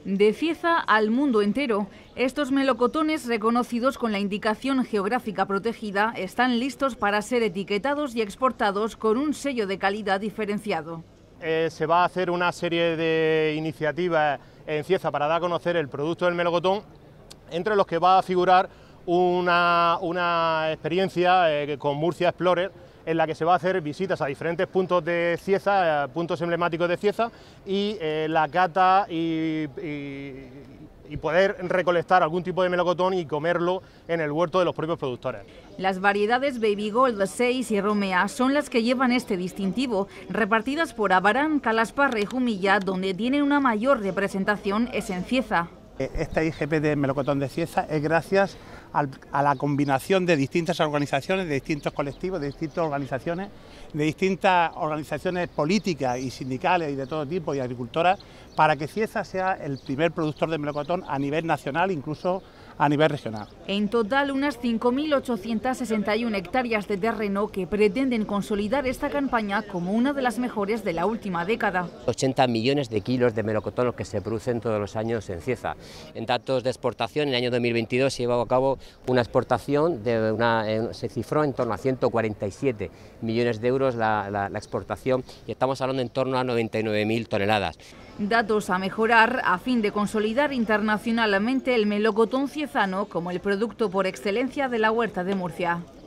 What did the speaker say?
De Cieza al mundo entero, estos melocotones reconocidos con la indicación geográfica protegida están listos para ser etiquetados y exportados con un sello de calidad diferenciado. Se va a hacer una serie de iniciativas en Cieza para dar a conocer el producto del melocotón, entre los que va a figurar una experiencia con Murcia Explorer, en la que se va a hacer visitas a diferentes puntos de Cieza, puntos emblemáticos de Cieza, y la cata y poder recolectar algún tipo de melocotón y comerlo en el huerto de los propios productores. Las variedades Baby Gold, 6 y Romea son las que llevan este distintivo, repartidas por Abarán, Calasparra y Jumilla, donde tienen una mayor representación es en Cieza. Esta IGP de melocotón de Cieza es gracias a la combinación de distintas organizaciones, de distintos colectivos, de distintas organizaciones políticas y sindicales y de todo tipo y agricultoras, para que Cieza sea el primer productor de melocotón a nivel nacional, incluso a nivel regional. En total, unas 5.861 hectáreas de terreno que pretenden consolidar esta campaña como una de las mejores de la última década. 80 millones de kilos de melocotón los que se producen todos los años en Cieza. En datos de exportación, en el año 2022 se llevó a cabo una exportación, se cifró en torno a 147 millones de euros la exportación, y estamos hablando en torno a 99.000 toneladas. Datos a mejorar a fin de consolidar internacionalmente el melocotón ciezano como el producto por excelencia de la huerta de Murcia.